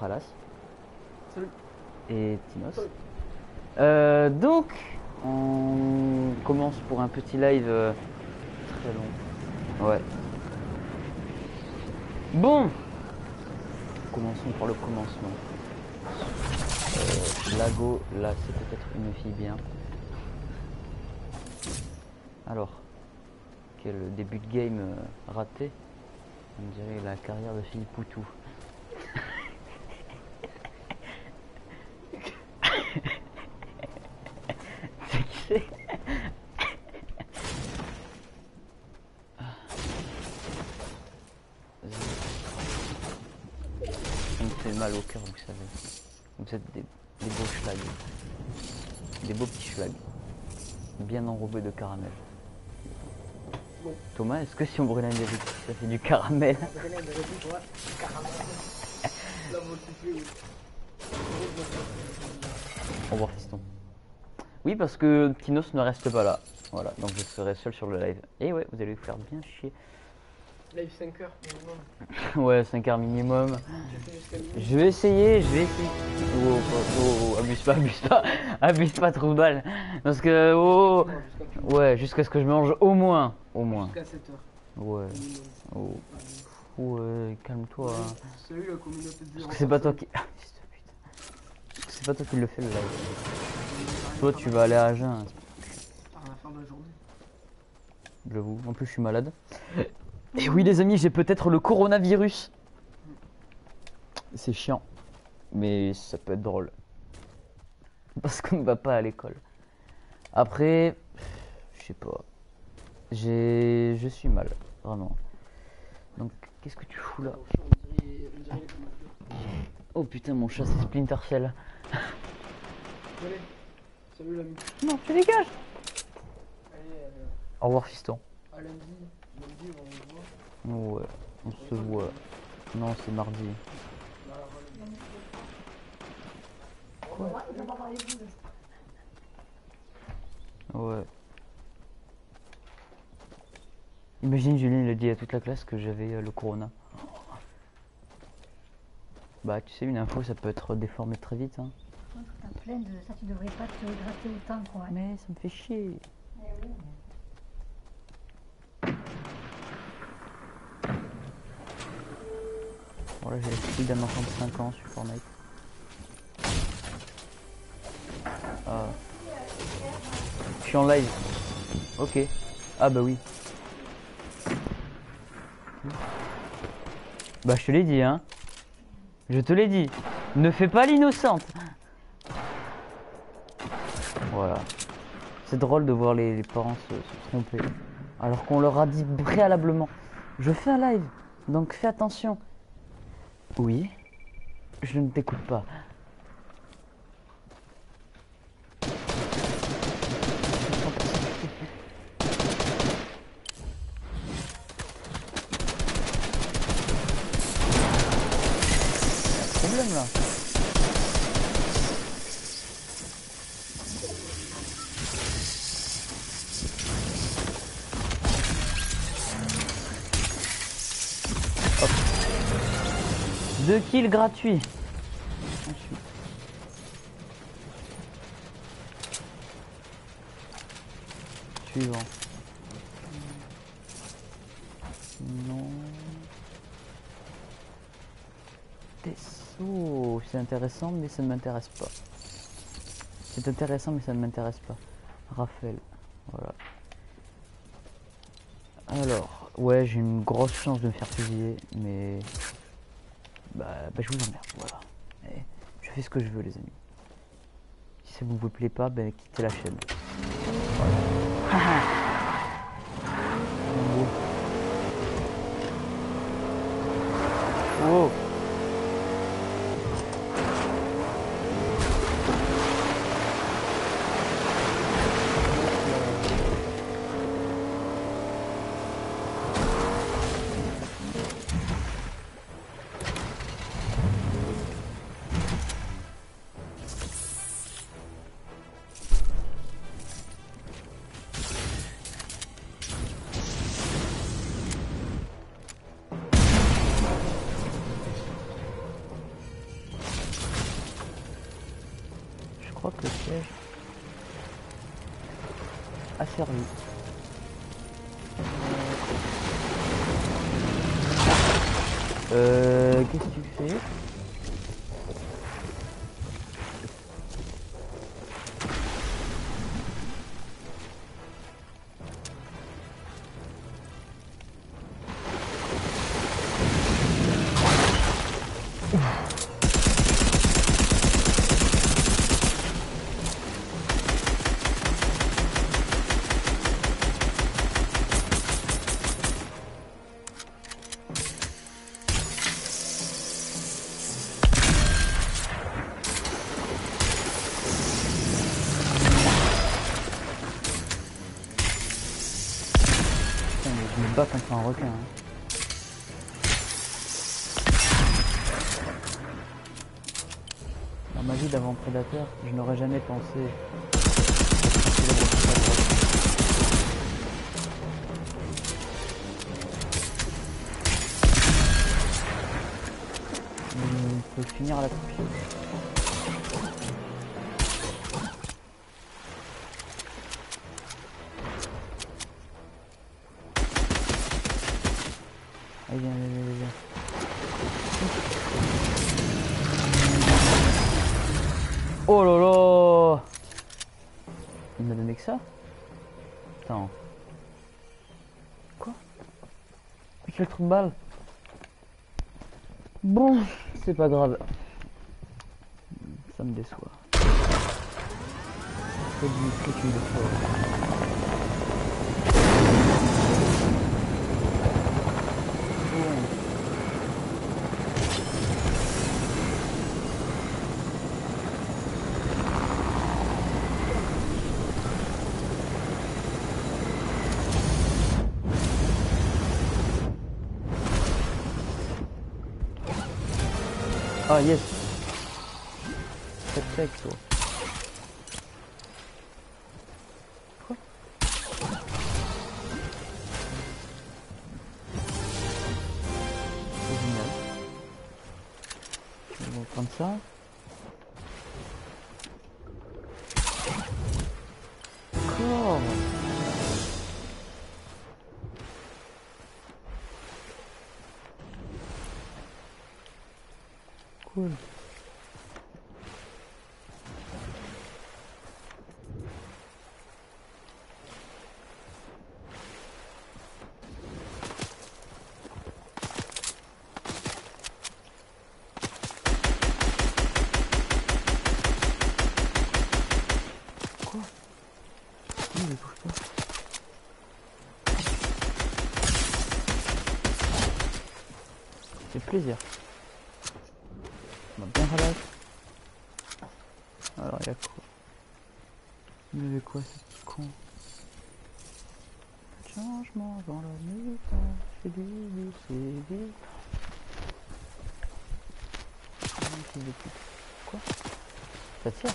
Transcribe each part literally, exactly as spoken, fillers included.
Kralas. Salut. Et Tinos. Salut. Euh, donc, on commence pour un petit live euh, très long. Ouais. Bon, commençons par le commencement. Euh, Lago, là, c'est peut-être une fille bien. Alors, quel début de game euh, raté. On dirait la carrière de Philippe Poutou. C'est qui c'est? Ça me fait mal au cœur, vous savez. Vous êtes des, des beaux schlags. Des beaux petits schlags. Bien enrobés de caramel. Bon. Thomas, est-ce que si on brûle un diabète, ça fait du caramel? Au revoir fiston. Oui, parce que Tinos ne reste pas là. Voilà, donc je serai seul sur le live. Et ouais, vous allez vous faire bien chier. Live cinq heures minimum. Ouais, cinq heures minimum. Je vais essayer, je vais essayer. Oh, oh, oh, abuse pas, abuse pas, abuse pas trop de balles. Parce que, oh, ouais, jusqu'à ce que je mange au moins, au moins. Jusqu'à sept heures. Ouais, oh, ouais, calme-toi. Salut la communauté de Parce que c'est pas toi qui. Parce que c'est pas toi qui le fais le live. Toi, tu vas aller à jeun. À la fin de la journée. J'avoue, en plus je suis malade. Et oui les amis, j'ai peut-être le coronavirus. C'est chiant. Mais ça peut être drôle. Parce qu'on ne va pas à l'école. Après, je sais pas. J'ai... Je suis mal, vraiment. Donc, qu'est-ce que tu fous là? Oh putain, mon chat c'est Splinter Cell. Allez, salut l'ami. Non, tu dégages. Allez, euh, Au revoir fiston. à lundi. Lundi, on se voit. Ouais, on se voit. Non, c'est mardi. Quoi? Ouais. Imagine Julien il a dit à toute la classe que j'avais euh, le corona. Bah tu sais une info ça peut être déformé très vite hein. T'as plein de ça, tu devrais pas te gratter autant quoi. Mais ça me fait chier. Eh oui. Voilà j'ai l'esprit d'un enfant de cinq ans sur Fortnite. Ah. Je suis en live. Ok. Ah bah oui. Bah je te l'ai dit hein. Je te l'ai dit. Ne fais pas l'innocente. Voilà. C'est drôle de voir les, les parents se, se tromper. Alors qu'on leur a dit préalablement. Je fais un live. Donc fais attention. Oui. Je ne t'écoute pas. Problème là. Hop. Deux kills gratuits. Ensuite. Suivant. Non. Oh, c'est intéressant mais ça ne m'intéresse pas. C'est intéressant mais ça ne m'intéresse pas. Raphaël, voilà. Alors, ouais j'ai une grosse chance de me faire fusiller, mais... Bah, bah je vous emmerde, voilà. Et je fais ce que je veux les amis. Si ça vous plaît pas, ben quittez la chaîne. Voilà. Oh. crois que le piège a servi. Euh, qu'est-ce que tu fais? Je me bats contre un requin. Hein. Dans ma vie d'avant prédateur, je n'aurais jamais pensé. Il peut finir à la coupe. Allez, viens, viens, viens, viens. Oh là là! Il m'a donné que ça? Attends. Quoi? Mais quel trou de balle! Bon, c'est pas grave. Ça me déçoit. C'est du truc une fois. Ah yes. C'est sec toi. Quoi? C'est génial. Je vais prendre ça. Encore. Cool. Quoi? Non, je touche pas. C'est plaisir. On va bien relax. Alors il y a quoi? Il y avait quoi ce petit con? Changement dans la nuit, c'est du c'est vite. Quoi? Ça tire?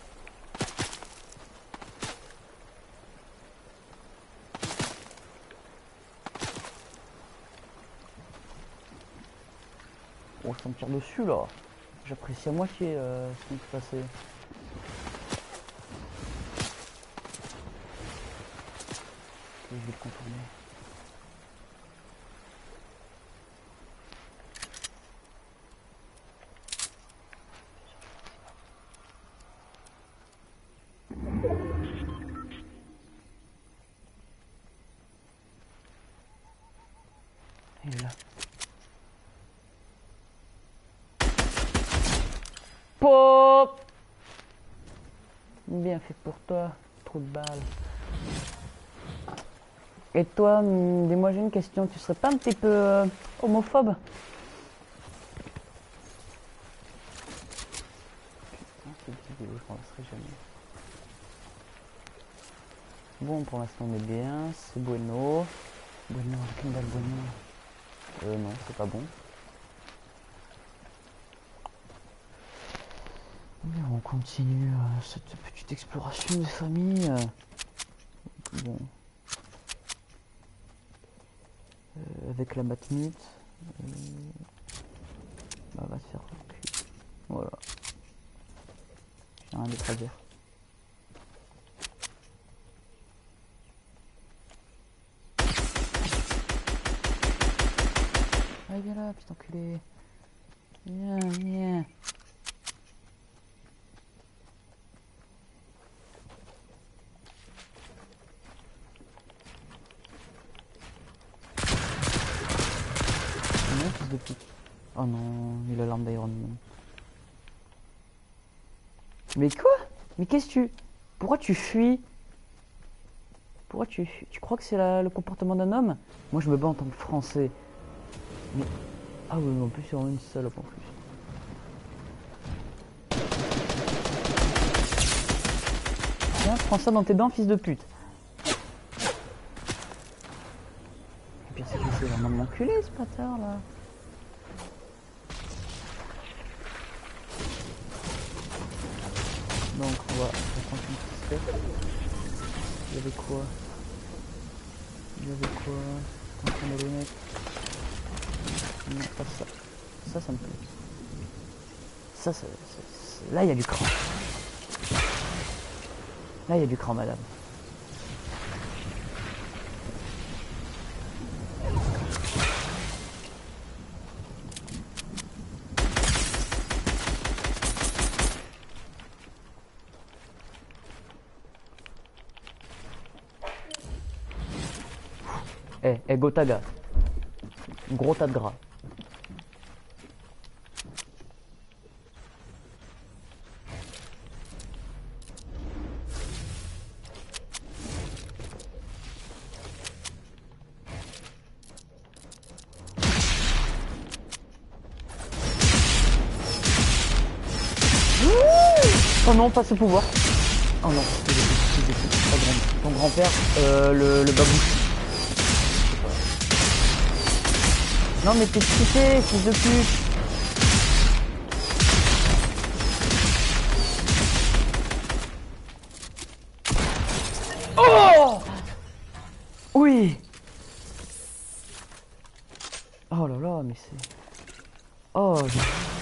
Oh, ça me tire dessus là. J'apprécie à moitié euh, ce qui se passait. Ok, je vais le contourner. Il est là. Pop! Bien fait pour toi, trou de balle. Et toi, hum, dis-moi j'ai une question, tu serais pas un petit peu euh, homophobe? Putain, cette vidéo, je m'en lasserai jamais. Bon, pour l'instant on est bien, c'est bueno. Bueno, quelle balle bueno? Euh non, c'est pas bon. On continue euh, cette petite exploration de famille. Euh, bon. Euh, avec la matmute. Euh, bah, on va se faire reculer. Voilà. J'ai rien d'autre à dire. là, petit enculé. Viens, viens. Non, fils de pute. Oh non, il a l'arme d'Iron Man. Mais quoi? Mais qu'est-ce que tu... Pourquoi tu fuis? Pourquoi tu fuis? Tu crois que c'est le comportement d'un homme? Moi je me bats en tant que français. Mais... Ah oui, mais en plus c'est vraiment une salope en plus. Tiens, prends ça dans tes dents, fils de pute. Le pire c'est qu'il essaie vraiment de m'enculer ce bâtard là. Donc on va prendre une petite step. Il y avait quoi? Il y avait quoi? Attention les lunettes. Non, pas ça. Ça, ça me plaît. Ça, ça, ça, ça. Là, il y a du cran. Là, il y a du cran, madame. Eh, eh, Gotaga. Gros tas de gras. Oh non, pas ce pouvoir. Oh non, c'est ton grand-père, euh, le, le babouche. Non mais t'es cheaté, fils de pute. Oh oui. Oh là là, mais c'est... Oh j'ai...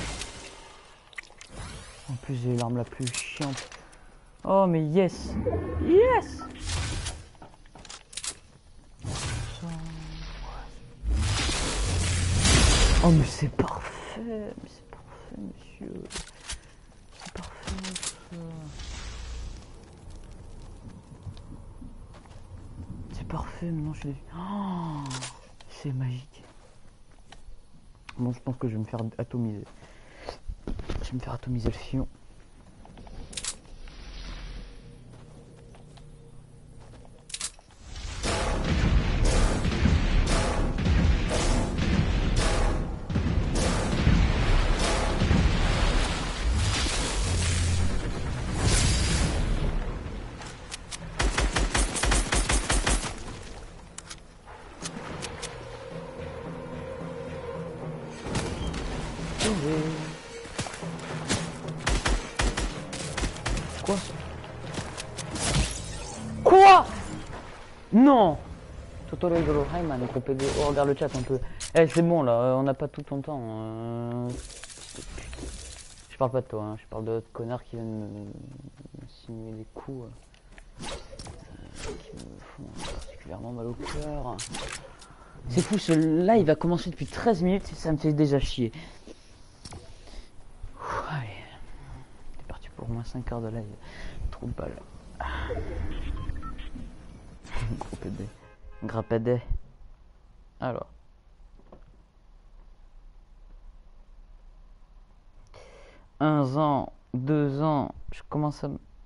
En plus j'ai l'arme la plus chiante. Oh mais yes. Yes. Oh mais c'est parfait, mais c'est parfait monsieur, c'est parfait ça. C'est parfait, maintenant je l'ai vu. Oh, c'est magique. Bon je pense que je vais me faire atomiser. Je vais me faire atomiser le fion. Quoi? Quoi? Non. Totoro Igoro Hayman, groupe de... Oh, regarde le chat un peu. Eh, c'est bon là, on n'a pas tout ton temps. Euh... Je parle pas de toi, hein. Je parle de d'autres connards qui viennent me, me simuler des coups euh... qui me font particulièrement mal au cœur. C'est fou, ce live va commencer depuis treize minutes et ça me fait déjà chier. Ouh, allez, c'est parti pour au moins cinq heures de live. Trop de balles. Gros P D. Gras P D. Alors. Un an, deux ans, je commence à...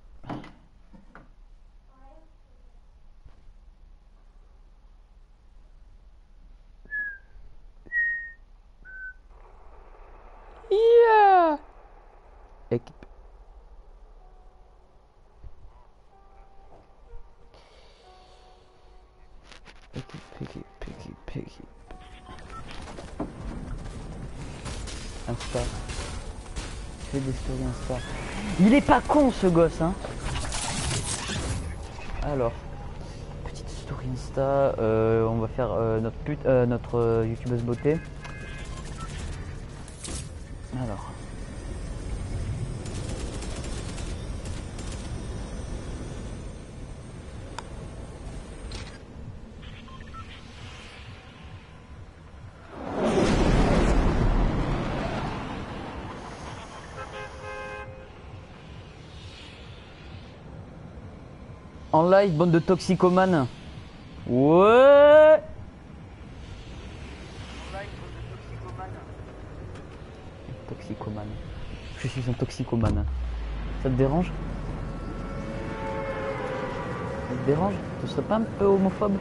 Yeah. Équipe. Équipe, équipe, équipe, équipe. Insta. Fais des stories Insta. Il est pas con ce gosse, hein. Alors. Petite story Insta. Euh, on va faire euh, notre pute, euh, notre euh, youtubeuse beauté. Alors. En live, bande de toxicomanes. Ouais. Toxicomane. Je suis un toxicomane. Ça te dérange? Ça te dérange? Tu serais pas un peu homophobe?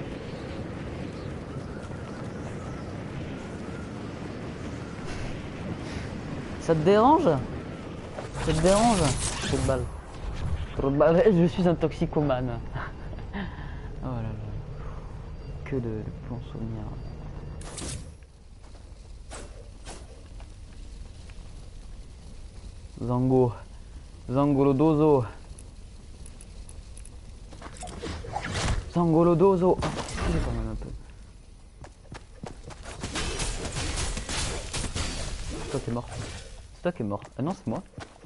Ça te dérange? Ça te dérange? Trop de balles. Trop de balles. Je suis un toxicomane. Oh là là. Que de, de bons souvenirs. Zango. Zangolodozo. Zangolodozo. Oh, excusez quand même un peu. C'est toi qui es mort. C'est toi qui es mort. Ah non, c'est moi.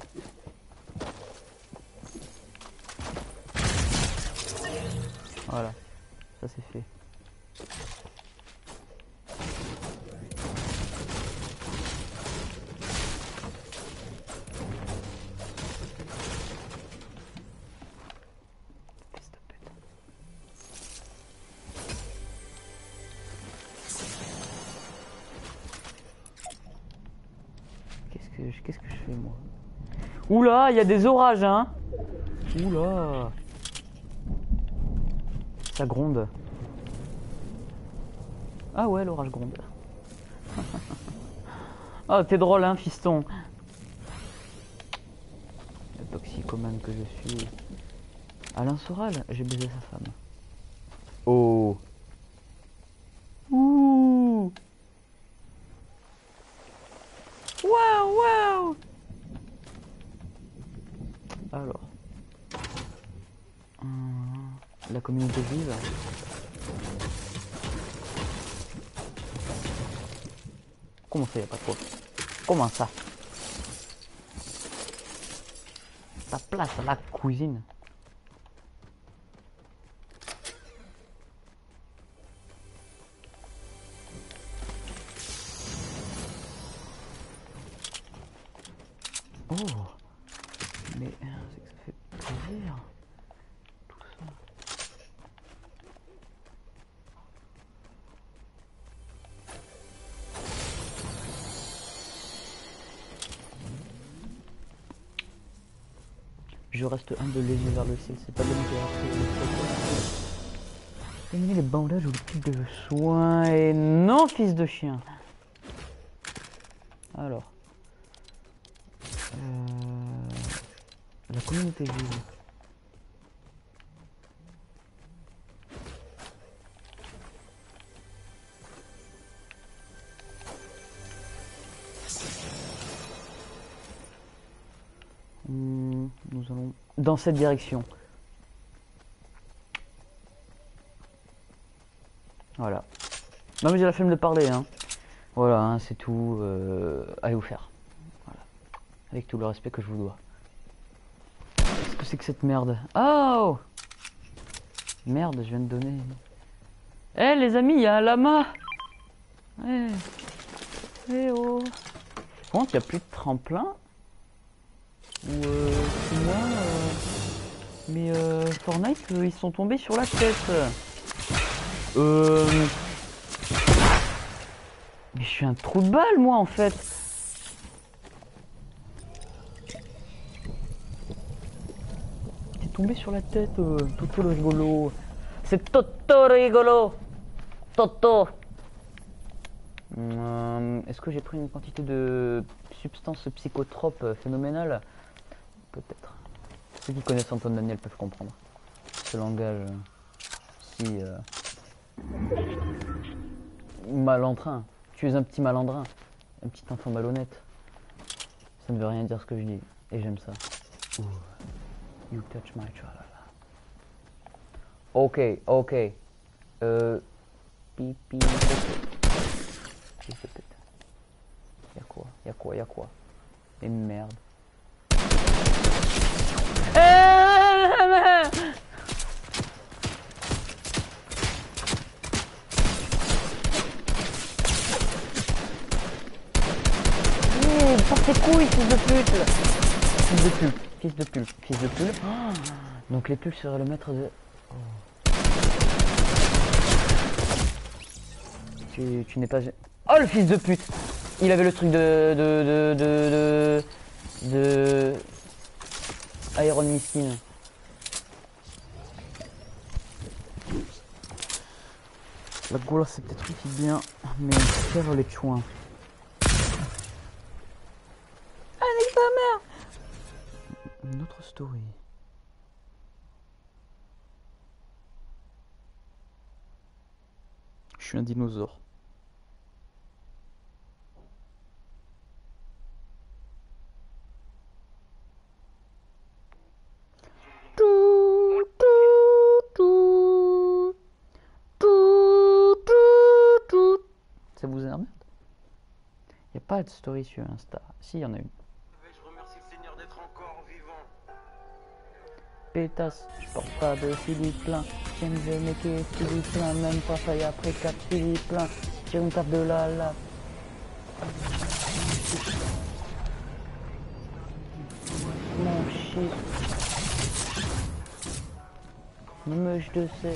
Voilà. Ça c'est fait. Qu'est-ce que je fais moi? Oula, il y a des orages, hein. Oula. Ça gronde. Ah ouais, l'orage gronde. Oh, t'es drôle, hein, fiston. Le toxicomane que je suis. Alain Soral, j'ai baisé sa femme. Oh. Ouh. Waouh, waouh. Alors. Hum, la communauté vive. Comment ça, y a pas trop? Comment ça? Ta place à la cuisine. Oh, mais c'est que ça fait plaisir, tout ça. Je reste humble, les yeux vers le ciel, c'est pas de terminer les bandages ou le kit de soins, et non, fils de chien. Alors. Euh, la communauté vive. Hum, nous allons dans cette direction. Voilà. Non mais j'ai la flemme de parler, hein. Voilà, hein, c'est tout. Euh, allez vous faire. Avec tout le respect que je vous dois. Qu'est-ce que c'est que cette merde? Oh! Merde, je viens de donner... Eh hey, les amis, il y a un lama! Eh hey. hey, oh! Par contre, il n'y a plus de tremplin? Ou euh, c'est moi euh... Mais euh, Fortnite, euh, ils sont tombés sur la tête. Euh... Mais je suis un trou de balle, moi, en fait. Tombé sur la tête, euh, Toto le rigolo. C'est Toto le rigolo. Toto. Euh, Est-ce que j'ai pris une quantité de substances psychotropes euh, phénoménales? Peut-être. Ceux qui connaissent Antoine Daniel peuvent comprendre. Ce langage euh, si euh, malandrin. Tu es un petit malandrin. Un petit enfant malhonnête. Ça ne veut rien dire ce que je dis. Et j'aime ça. Ouh. You touch my tralala. Ok, ok. Euh. Pipi. Fils de pute. Y'a quoi? Y'a quoi? Y'a quoi? Et merde. Mmh, porte tes couilles, fils de pute! Fils de pute. Fils de pulpe, fils de pulpe. Oh, donc les pulpes seraient le maître de... Tu, tu n'es pas... Oh le fils de pute! Il avait le truc de... de... de... de... de... de... Iron Miskin. La gola c'est peut-être aussi bien, mais faire les chouins. Avec ta mère! Une autre story. Je suis un dinosaure. Tout, tout, tout, tout, tout, tout. Ça vous emmerde? Il n'y a pas de story sur Insta. Si, il y en a une. Je remercie le Seigneur d'être encore vivant. Pétasse, je porte pas de Philippe plein. J'aime je mets que Philippe plein. Même pas faille après quatre Philippe plein. J'ai une tape de la la. Mon shit. Me je te sais.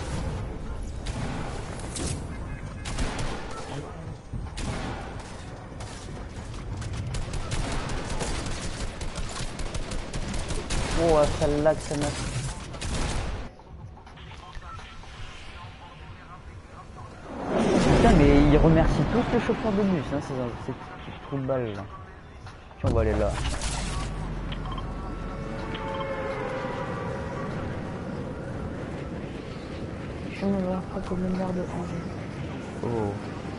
Oh, celle-là que ça m'a... Putain, mais ils remercient tous le chauffeur de bus, hein, c'est ce trou de balle là. Tiens, on va aller là. Je me vois pas comme une merde de Angers. Oh.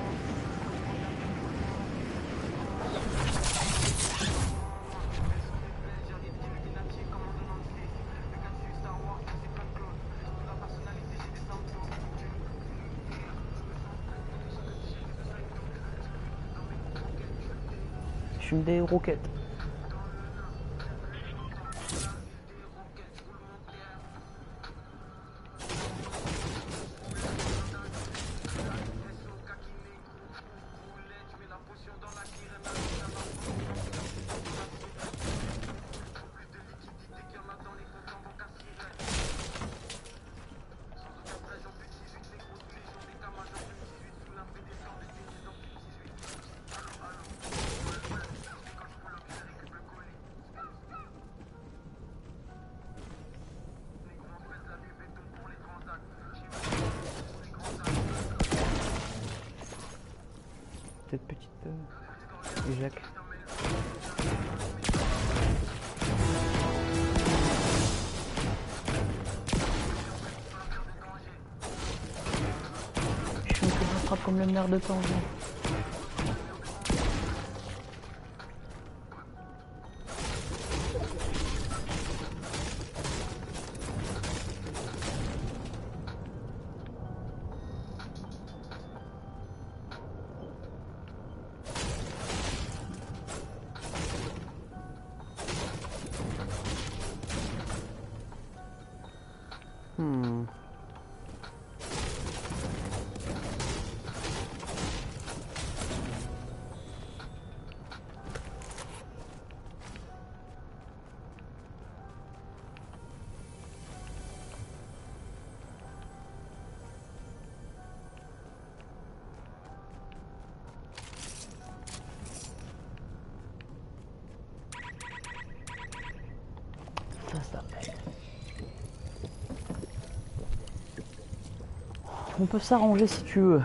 Je fume des roquettes. Cette petite euh, Jacques. Je me rattrape comme le maire de Tanger. Hmm. Ça, ça aide. On peut s'arranger si tu veux.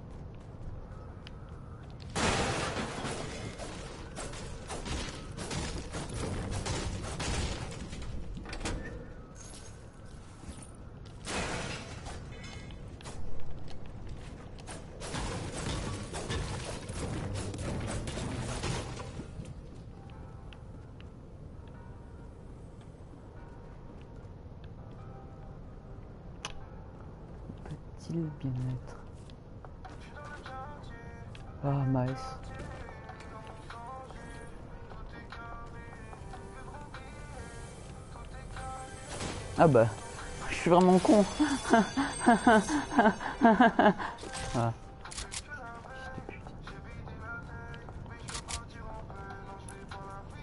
Peut-il bien être? Ah, Maes. Ah bah, je suis vraiment con. Ah.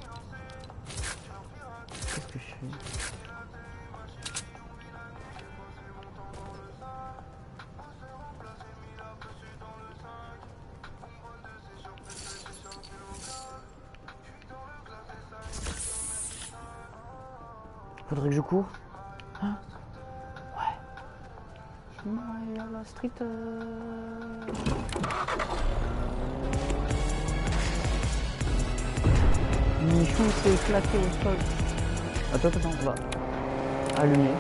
Qu'est-ce que je fais? Faudrait que je cours. Hein? Ouais. Ouais, à la street. Euh... Michou s'est éclaté au sol. Attends, attends, on va allumer.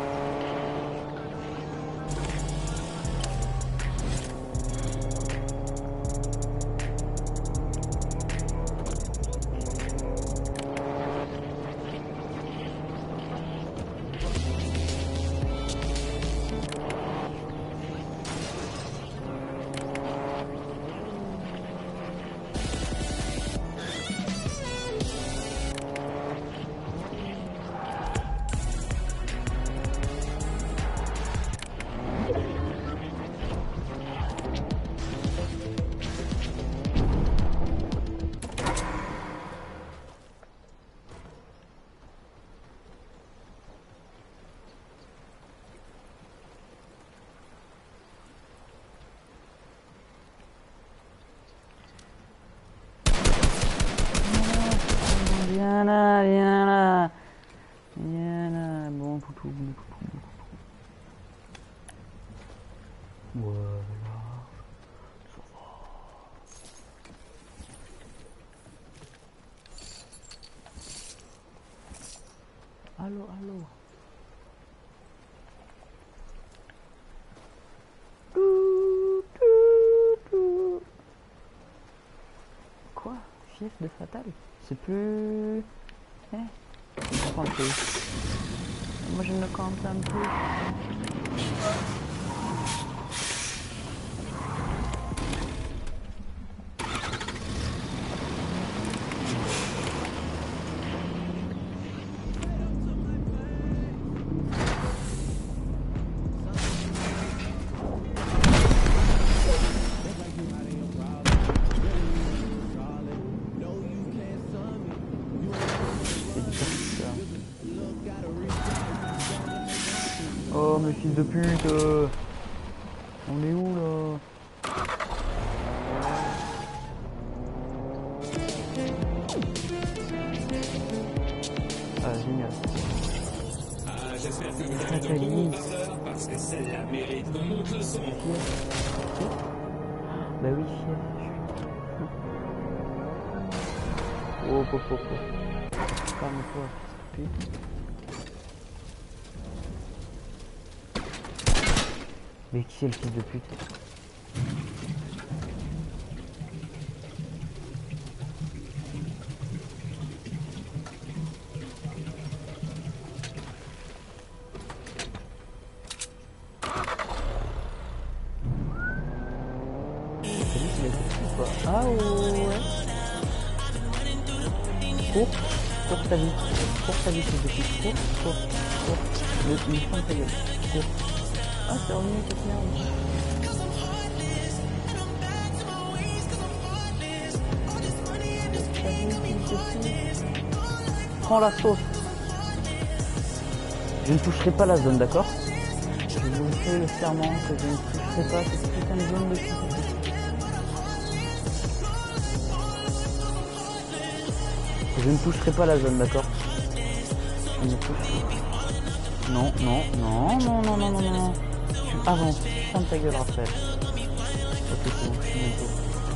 Viens là, viens là. Viens là, bon toutou, bon toutou, bon toutou. Voilà. Ça va. Allô, allô. Tout, tout, tout. Quoi? Fief de fatal? C'est plus... Eh, je ne comprends plus. Moi je ne comprends plus. Oh mais fils de pute, euh... on est où là? Ah génial. Ah, j'espère que vous avez de bons haut-parleurs parce que celle-là mérite qu'on monte le son. Bah oui, fier. Oh, oh, oh, oh. Calme-toi, fils de pute. Mais qui c'est le fils de pute? Ah ouais. Cours, cours ta vie, cours ta vie fils de pute, cours, cours, cours, le, le fond de ta gueule, cours. Ah c'est revenu cette merde. Prends la sauce. Je ne toucherai pas la zone, d'accord? Je vous fais le serment que je ne toucherai pas cette putain de zone de sécurité. Je ne toucherai pas la zone, d'accord? Je ne toucherai pas. Non, non, non, non, non, non, non, non. Tu avances, ferme ta gueule, Raphaël. Ok, c'est bon, je suis bientôt.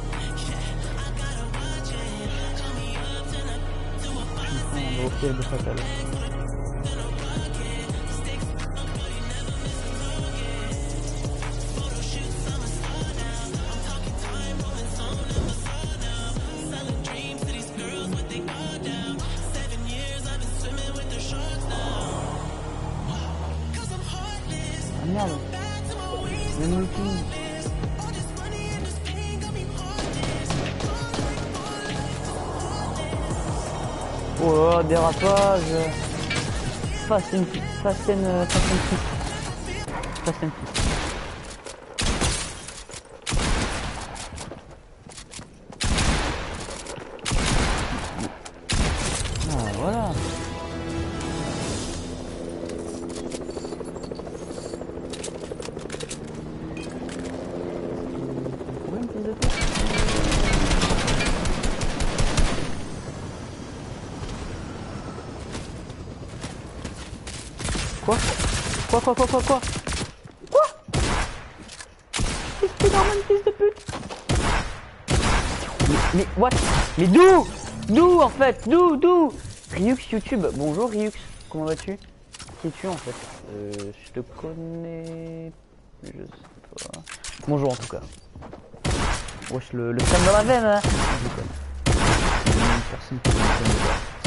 Je suis en gros piège de fatal. Ah merde. Même le coup. Oh dérapage. Fast and fast and fast and fit. Fast and fit. Ah voilà. Quoi? Quoi, quoi, quoi, quoi, quoi? Quoi? Spider-Man, fils de pute! Mais, mais, what? Mais d'où? D'où, en fait? D'où? D'où? Ryux YouTube. Bonjour, Ryux. Comment vas-tu? Qui es-tu, en fait? Euh, je te connais... Je sais pas... Bonjour, en tout cas. Wesh, le, le fan dans la veine, hein? Je déconne. Personne qui me connaît pas.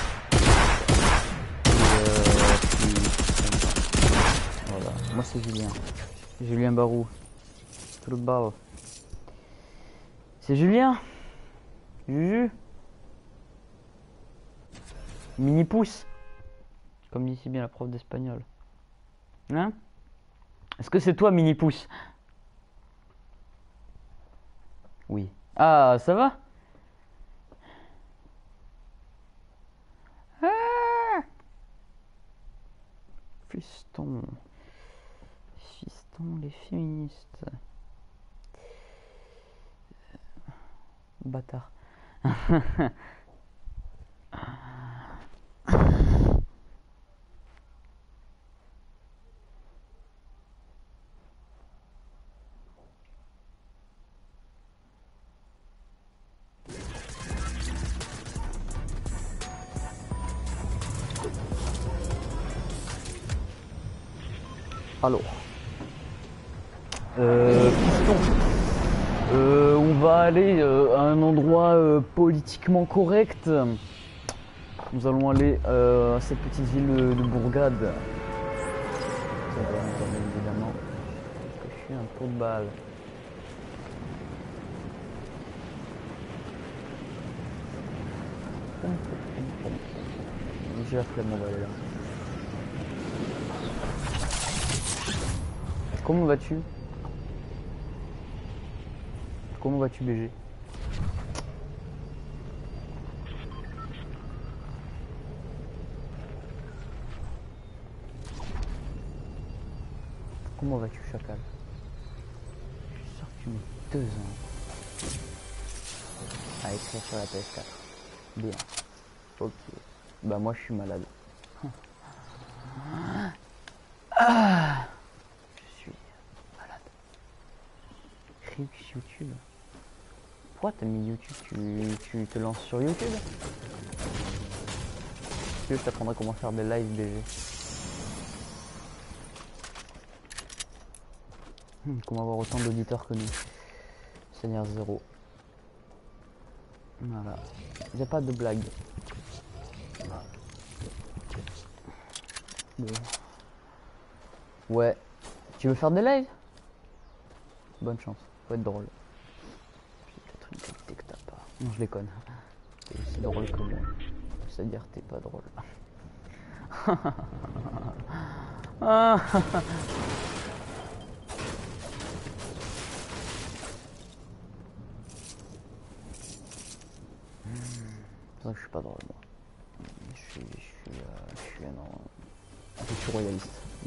Voilà, moi c'est Julien. Julien Barou. Tout le bal. C'est Julien. Juju. Mini pouce. Comme dit si bien la prof d'espagnol. Hein? Est-ce que c'est toi, mini pouce? Oui. Ah, ça va? Ah Fiston. Fiston, les féministes. Bâtard. Alors, euh, Fiston, euh, on va aller euh, à un endroit euh, politiquement correct. Nous allons aller euh, à cette petite ville de, de Bourgade. Ça va nous amener évidemment. Parce que je suis un pot de balle. J'ai la flemme, on va aller là. Comment vas-tu? Comment vas-tu, B G? Comment vas-tu, chacal? Je suis sûr que tu mets deux ans à écrire sur la P S quatre. Bien. Ok. Bah moi je suis malade. Ah, je suis malade. Ryux YouTube. Pourquoi t'as mis YouTube? Tu, tu te lances sur YouTube? Je t'apprendrai comment faire des lives B G. Hmm, comment avoir autant d'auditeurs que nous. Seigneur zéro. Voilà. Il n'y a pas de blague. Bon. Ouais. Tu veux faire des lives? Bonne chance. Faut être drôle. J'ai peut-être une qualité que t'as pas. Non, je déconne. T'es aussi drôle que moi. C'est-à-dire que t'es pas drôle. C'est vrai que je suis pas drôle, moi. Je suis, je suis, euh, je suis un, un peu royaliste.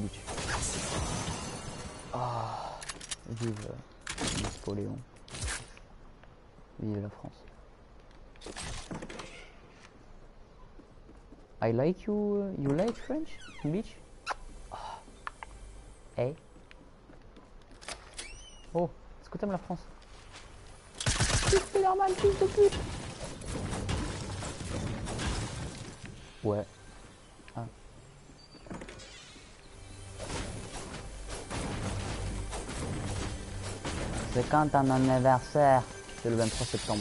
Ah, vive euh, Napoléon. Vive la France. I like you. Uh, you like French, bitch? Oh. Hey. Oh, est-ce que t'aimes la France? C'est normal, fils de pute. Ouais. Ah. C'est quand ton anniversaire? C'est le vingt-trois septembre.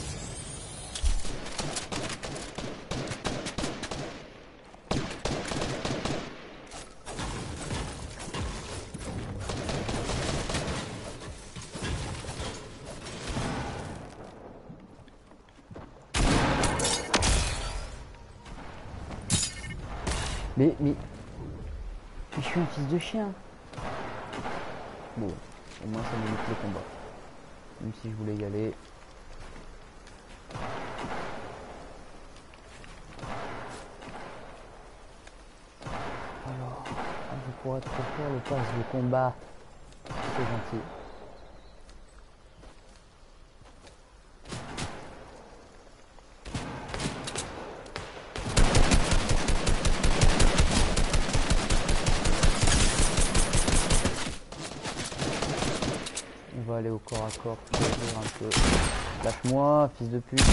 Mais, mais... Je suis un fils de chien. Bon, au moins ça limite le combat. Même si je voulais y aller. Alors, je pourrais te faire le pass de combat. C'est gentil. aller au corps à corps pour ouvrir un peu. Lâche-moi, fils de pute.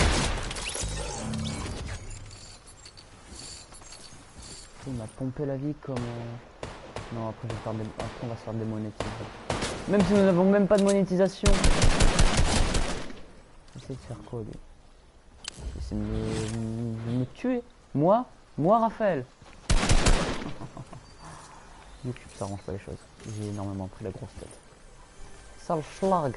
Il m'a pompé la vie comme... euh, Non, après, je vais faire des... après on va se faire démonétiser. Même si nous n'avons même pas de monétisation. Essaye de faire quoi, lui? Essaye de me... de me tuer. Moi Moi, Raphaël. YouTube, ça arrange pas les choses. J'ai énormément pris la grosse tête. Sale schlag.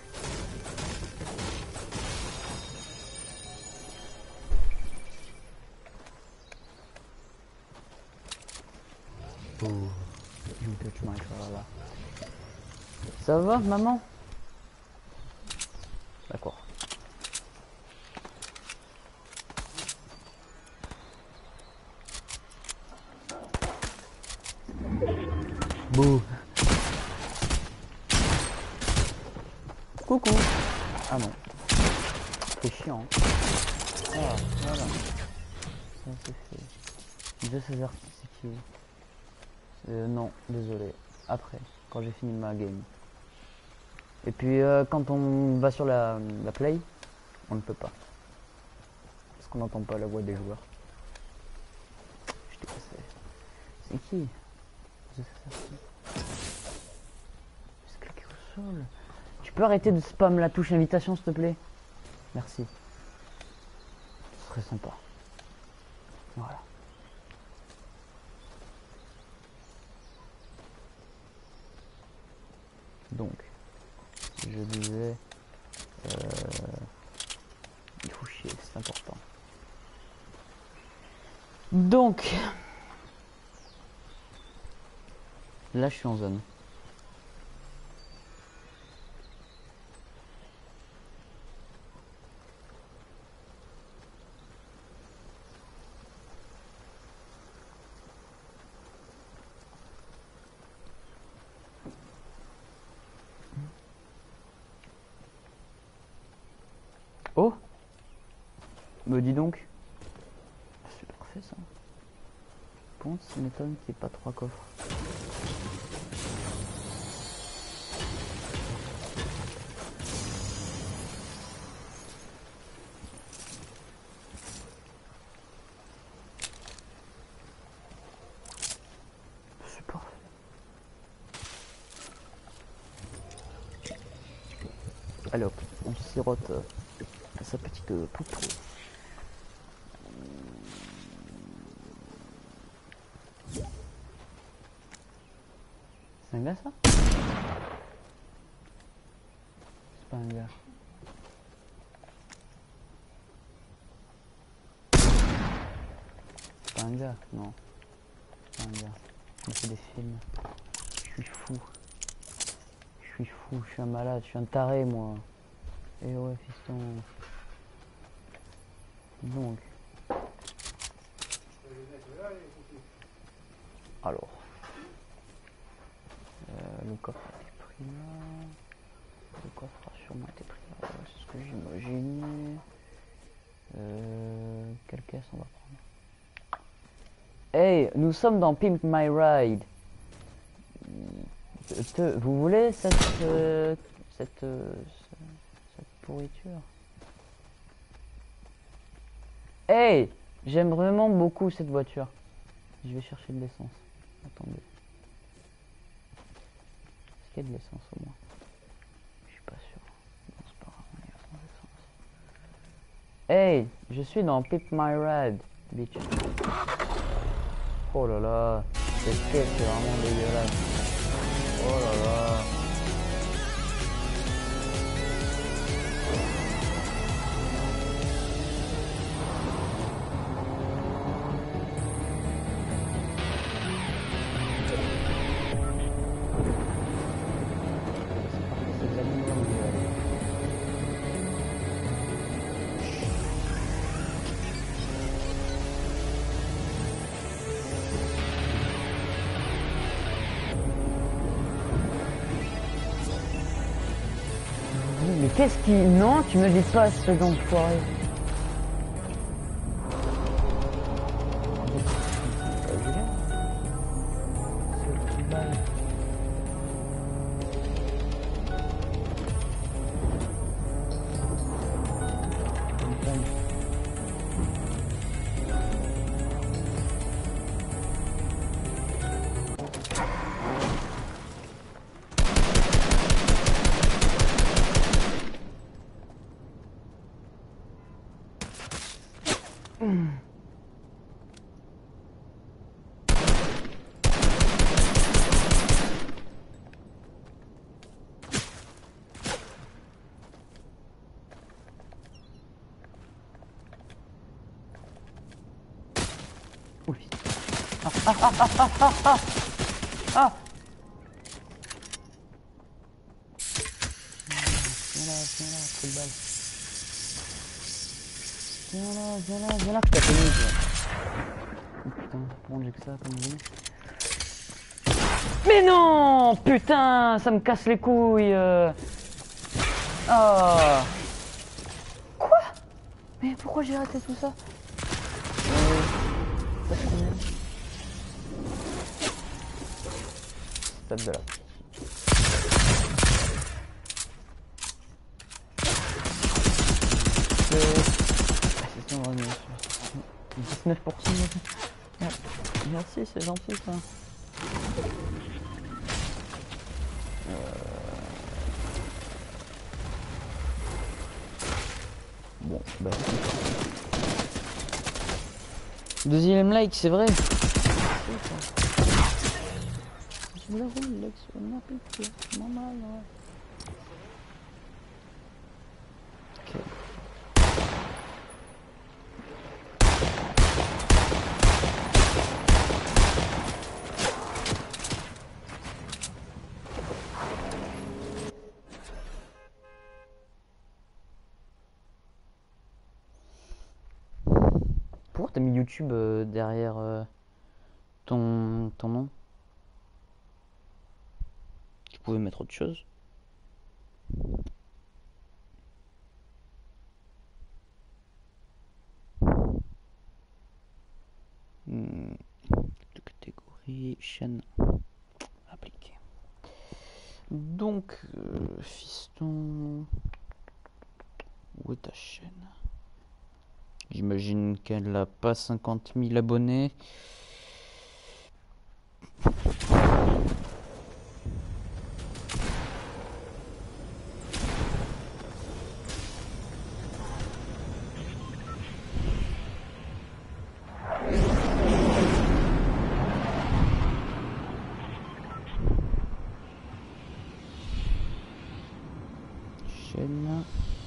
Oh, you touch my tralala. Ça va, maman? D'accord. Bouh. Coucou. Ah non. C'est chiant. Ah, voilà. Ça c'est fait. Deux ces artistes, c'est qui? Euh, non, désolé. Après, quand j'ai fini ma game. Et puis euh, quand on va sur la, la play, on ne peut pas. Parce qu'on n'entend pas la voix des joueurs. Je t'ai cassé. C'est qui? C'est cliqué au sol. Tu peux arrêter de spam la touche invitation s'il te plaît? Merci. Ce serait sympa. Voilà. Donc, je disais, euh, il faut chier, c'est important. Donc, là je suis en zone. Oh, me dis donc. C'est parfait ça. Bon, ça m'étonne qu'il n'y ait pas trois coffres. C'est parfait. Alors, on sirote euh, sa petite euh, poutre. C'est un gars ça? C'est pas un gars. C'est pas un gars, non. C'est pas un gars. On fait des films. Je suis fou. Je suis fou, je suis un malade, je suis un taré moi. Et ouais fiston. Donc. Alors. Euh, le coffre a été pris là. Le coffre a sûrement été pris là. Ouais, c'est ce que j'imaginais. Euh, quelle caisse on va prendre? Hey, nous sommes dans Pimp My Ride. Te, vous voulez cette euh, cette, euh, cette pourriture? Hey, j'aime vraiment beaucoup cette voiture. Je vais chercher de l'essence. Attendez. Est-ce qu'il y a de l'essence au moins? Je suis pas sûr. Non, c'est pas grave, on est à fond d'essence. Hey, je suis dans Pimp My Ride, bitch. Oh là là, cette caisse c'est vraiment dégueulasse. Oh là là. Mais qu'est-ce qui... Non, tu me dis pas ce d'enfoiré. Ouli. Ah, ah, ah, ah, ah, ah, ah. Ah. Viens là, viens là, trou de balle. Viens là, viens là, viens là, que t'as connu, toi. Oh putain, bon, j'ai que ça, comme vie. Mais non, putain, ça me casse les couilles. Euh... Oh. Quoi? Mais pourquoi j'ai raté tout ça? euh... Pas de problème. Tape de là. dix-neuf pour cent. Merci, c'est gentil ça. Euh... Bon, bah. Deuxième like, c'est vrai. Je le roule, like sur ma pique. Normal, ouais. Ok. Pourquoi t'as mis YouTube euh, derrière euh, ton, ton nom? Tu pouvais mettre autre chose. Hmm. De catégorie chaîne appliquée. Donc, euh, fiston, où est ta chaîne? J'imagine qu'elle n'a pas cinquante mille abonnés. Chaîne.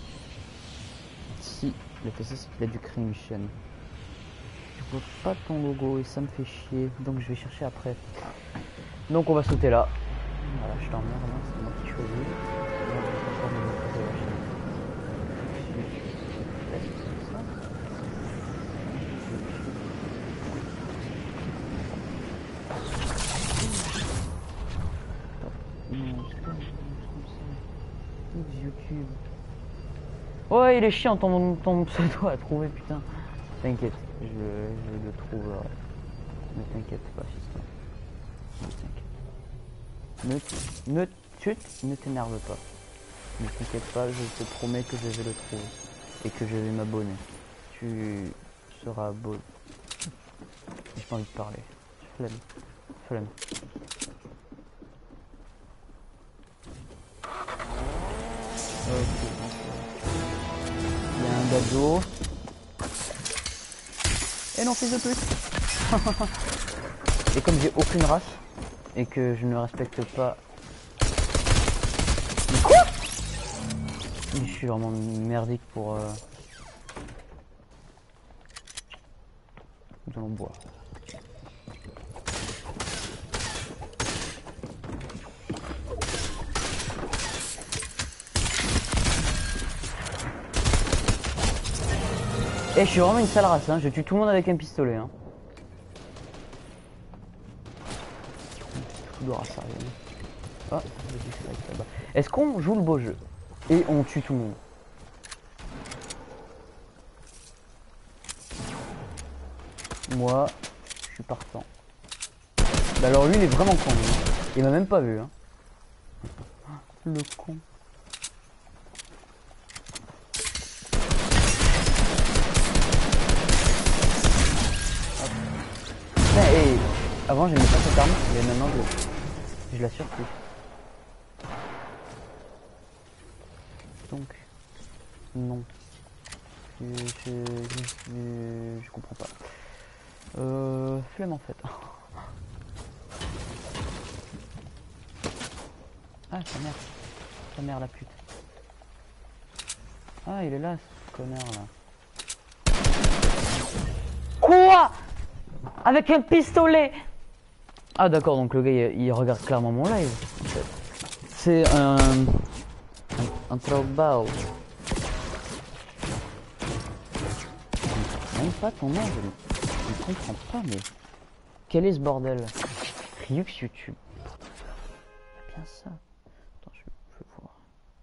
Si, le fait ça, c'est qu'il a dû créer une chaîne. Je vois pas ton logo et ça me fait chier, donc je vais chercher après. Donc on va sauter là. Voilà, je t'emmerde, hein, c'est moi qui choisis. YouTube. Ouais, il est chiant ton, ton pseudo à trouver, putain. T'inquiète, je, je le trouverai. Ne t'inquiète pas, fiston. Ne t'inquiète. Ne, ne, chut, ne t'énerve pas. Ne t'inquiète pas, je te promets que je vais le trouver. Et que je vais m'abonner. Tu seras abonné. J'ai pas envie de parler. Flemme. Flemme. Ok. Il y a un gado. Et non, fils de pute. Et comme j'ai aucune race et que je ne respecte pas. Mais quoi? Je suis vraiment merdique pour. Euh... Nous allons boire. Eh, je suis vraiment une sale race, hein. Je tue tout le monde avec un pistolet. Hein. Tout de race, ça rien. Ah, là-bas. Est-ce qu'on joue le beau jeu et on tue tout le monde? Moi, je suis partant. Bah alors lui, il est vraiment con. Lui. Il m'a même pas vu. Hein. Le con. Et avant j'aimais pas cette arme, mais maintenant je, je la surkiffe. Donc non, je, je, je, je, je comprends pas. Euh, flemme en fait. Ah sa mère, sa mère la pute. Ah il est là ce connard là. Quoi? Avec un pistolet. Ah d'accord, donc le gars il, il regarde clairement mon live. En fait. C'est un... un... un trollball. Même pas ton nom, je ne comprends pas, mais... Quel est ce bordel? Ryux YouTube. C'est bien ça. Attends, je, je veux voir.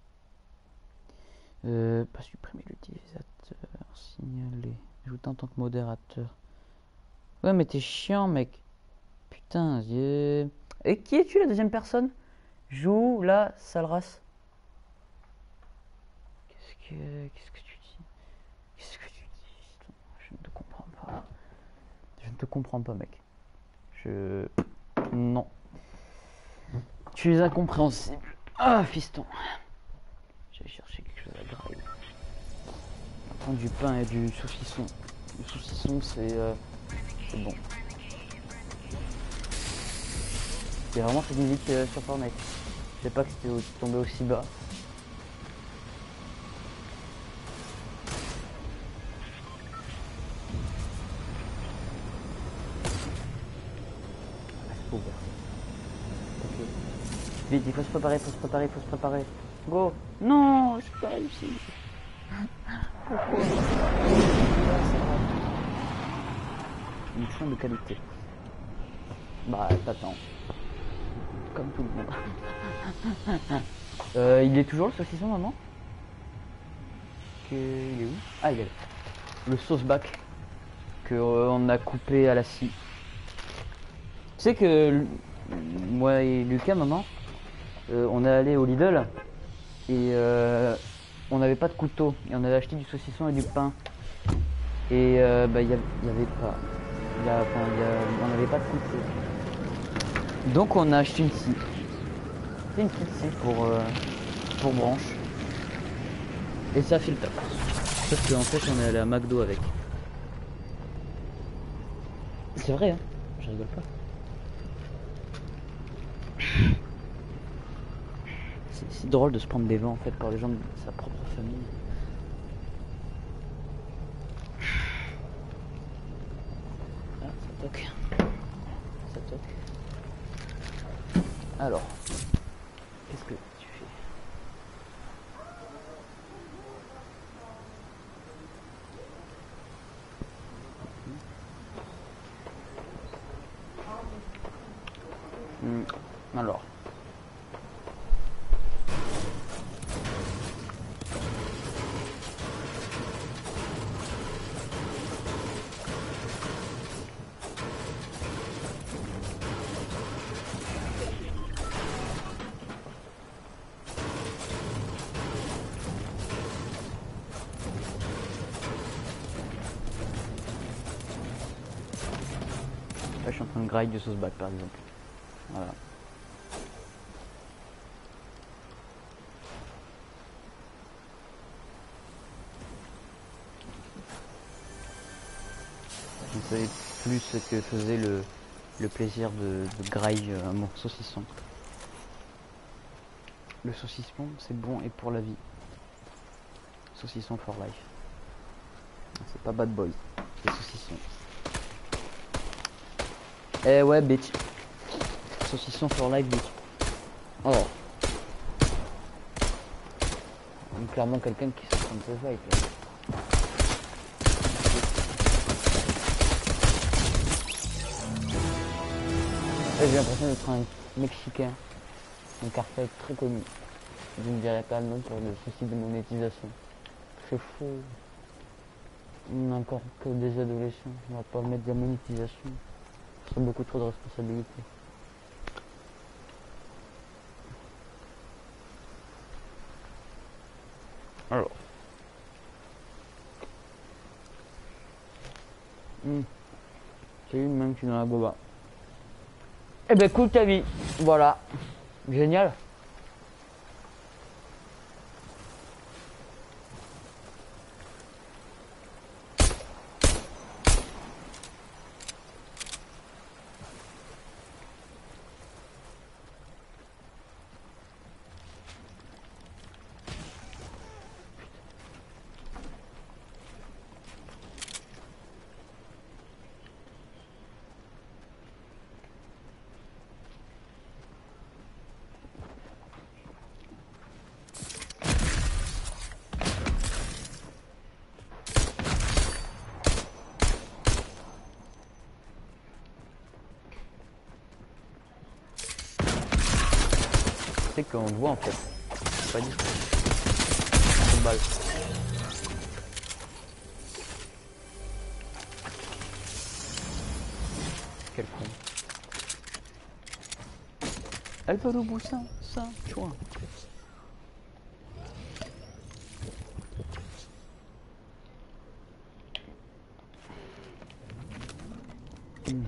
Euh, pas supprimer l'utilisateur. Signaler. Ajouter en tant que modérateur. Ouais, mais t'es chiant, mec. Putain, yeah. Et qui es-tu, la deuxième personne? Joue la sale race. Qu'est-ce que... Qu'est-ce que tu dis? Qu'est-ce que tu dis? Je ne te comprends pas. Je ne te comprends pas, mec. Je... Non. Tu es incompréhensible. Ah, fiston. J'allais chercher quelque chose à grailler. Prendre du pain et du saucisson. Le saucisson, c'est... Euh, c'est bon. C'est vraiment cette musique euh, sur Fortnite. Je sais pas que c'était tombé aussi bas. Ah, c'est pas ouvert. Ok. Vite, il faut se préparer, il faut se préparer, il faut se préparer. Go. Non, je suis pas réussi. Pourquoi? Une chambre de qualité. Bah, t'attends. Comme tout le monde. euh, il est toujours le saucisson, maman? Que... Il est où? Ah, il est là. Le sauce bac. Que euh, on a coupé à la scie. Tu sais que... Moi et Lucas, maman, euh, on est allé au Lidl. Et euh, on n'avait pas de couteau. Et on avait acheté du saucisson et du pain. Et euh, bah, il n'y avait pas... Y a, enfin, y a, on n'avait pas de couteau. Donc on a acheté une scie. C'est une petite scie pour, euh, pour branche. Et ça fait le taf. Sauf qu'en fait on est allé à McDo avec. C'est vrai hein, je rigole pas. C'est drôle de se prendre des vents en fait par les gens de sa propre famille. Ah, ça toque. Ça toque. Alors, qu'est-ce que tu fais? hmm. Alors. Là, je suis en train de grind de sauce bac par exemple. Voilà. Vous savez plus ce que faisait le, le plaisir de, de graille à mon saucisson. Le saucisson, c'est bon et pour la vie. Saucisson for life. C'est pas bad boy, c'est saucisson. Eh ouais, bitch. Saucisson for life, bitch. Oh. Donc, clairement quelqu'un qui se prend de vibe là. J'ai l'impression d'être un Mexicain, un cartel très connu. Je ne dirais pas le nom pour le souci de monétisation. C'est faux. On n'a encore que des adolescents, on va pas mettre de la monétisation. C'est beaucoup trop de responsabilités. Alors. Mmh. C'est une même qui est dans la boba. Eh ben écoute ta vie, voilà, génial. sais qu'on te voit en fait. C'est pas dit. Une balle. Quel con. Elle va au bout ça, ça, chouin. Mmh.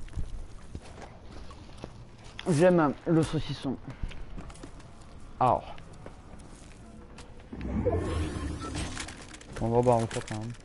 J'aime le saucisson. Alors. On va boire un peu quand même.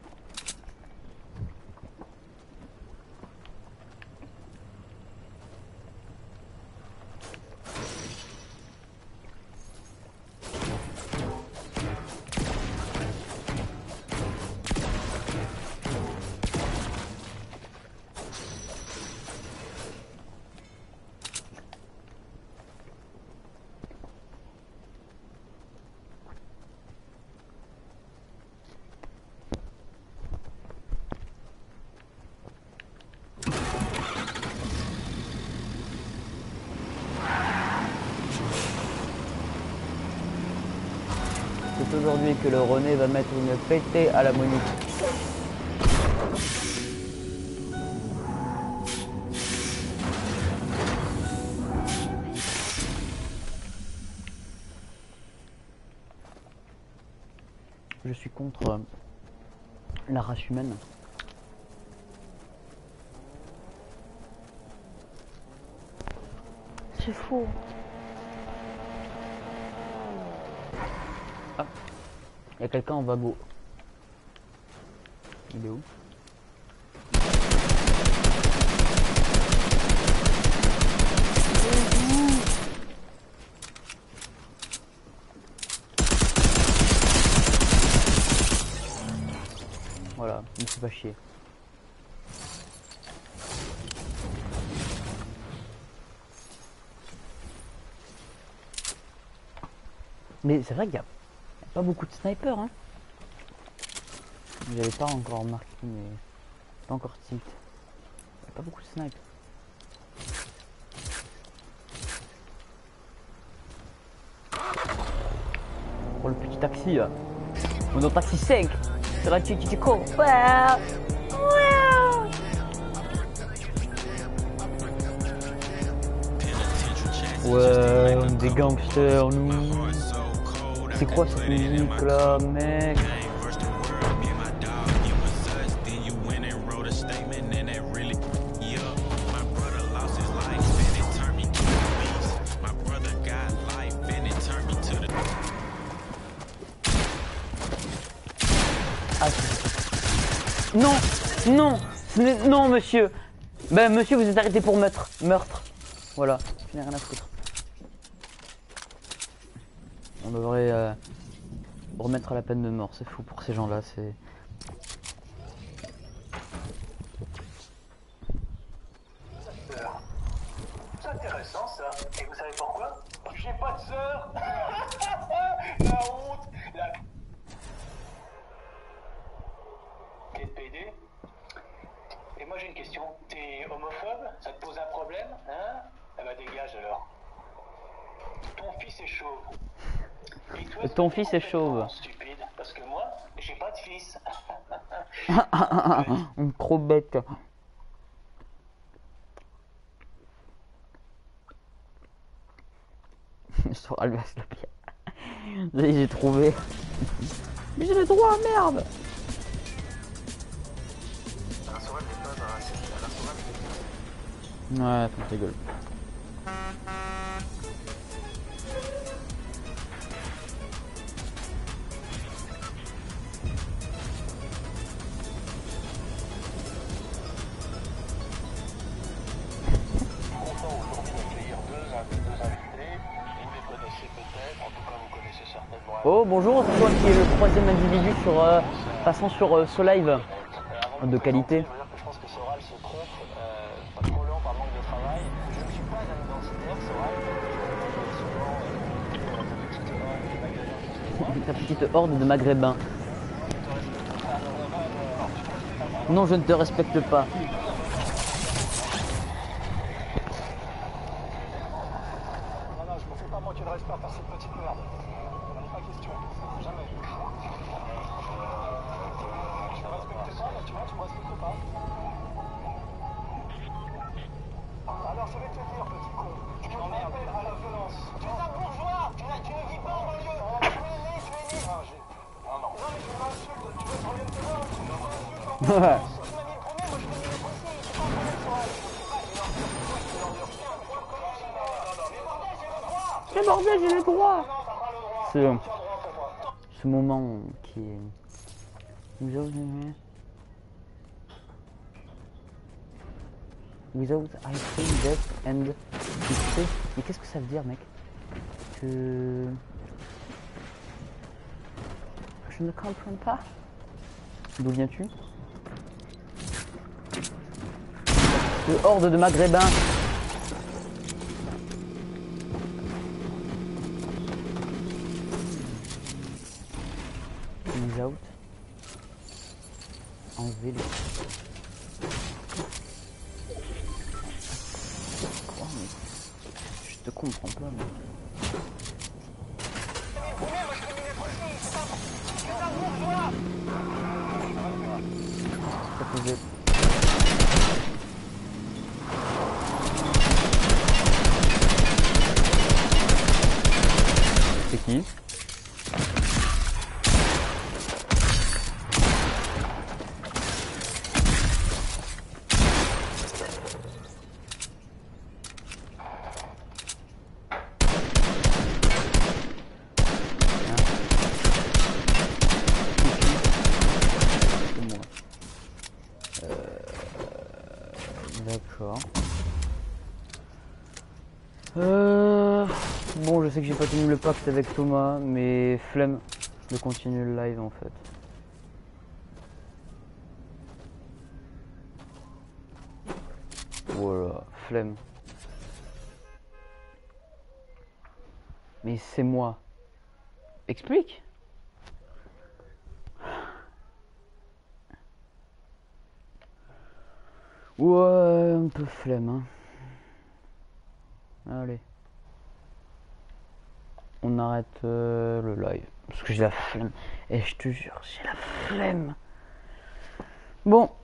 C'est aujourd'hui que le René va mettre une pétée à la Monique. Je suis contre euh, la race humaine. C'est faux. Ah, il y a quelqu'un en vago. Il est où? Voilà, il ne fait pas chier. Mais c'est vrai qu'il y a pas beaucoup de snipers, hein. J'avais pas encore remarqué, mais pas encore tilt. Il y a pas beaucoup de snipers. Pour le petit taxi là. On est au taxi cinq. C'est la petite qui court. Ouais, on est des gangsters nous. C'est quoi cette musique là, mec? Ah, non, non, non, monsieur. Ben, monsieur, vous êtes arrêté pour meurtre. Meurtre. Voilà, je n'ai rien à foutre. On devrait euh, remettre à la peine de mort, c'est fou pour ces gens-là, c'est... C'est intéressant ça, et vous savez pourquoi? J'ai pas de sœur. La honte, la... Quel P D. Et moi j'ai une question, t'es homophobe? Ça te pose un problème, hein? Eh ben dégage alors. Ton fils est chauve. Et toi, Ton fils est chauve. Stupide, parce que moi, j'ai pas de fils. Trop bête. Sur Alves le pire. J'ai trouvé. Mais j'ai le droit, merde. Ouais, ça me rigole. Oh bonjour, c'est toi qui est le troisième individu sur euh, passant sur euh, ce live de qualité. Je pense que Soral se trompe, euh, pas trop long par manque de travail. Je ne suis pas un identitaire, Soral. Ta petite horde de maghrébins. Non, je ne te respecte pas. Non, non, je me fais pas moquer m'intéresse pas par cette petite merde. Il n'en est pas question. Jamais. Tu me respectes pas, là, tu vois, tu me respectes pas. Alors je vais te dire, petit con, tu m'emmènes à la violence. Tu es un bourgeois, tu, tu ne vis pas en banlieue. Tu es né, tu es né. Non, j'ai... non, non. Non, mais tu m'insultes, tu veux que je revienne te voir, tu m'insultes en permanence. Tu m'as mis le premier, moi je t'ai mis le aussi, c'est pas un problème sur elle. C'est pas, je vais leur dire, c'est un point commun. Non, non, non, mais bordel, j'ai le droit. Mais bordel, j'ai le droit. Non, t'as pas le droit. C'est Tu as le droit pour moi. ce moment qui est... Without ice death and success. Mais qu'est-ce que ça veut dire, mec? Que... Je ne comprends pas. D'où viens-tu? De horde de maghrébins. Mise out. Enlever les... Oh, mais... Je te comprends pas, mais... Ça faisait... C'est qui? D'accord. Euh... Bon, je sais que j'ai pas tenu le pacte avec Thomas, mais flemme de continuer le live en fait. Voilà, flemme. Mais c'est moi. Explique. Ouais, un peu flemme, hein. Allez. On arrête euh, le live. Parce que j'ai la flemme. Et je te jure, j'ai la flemme. Bon.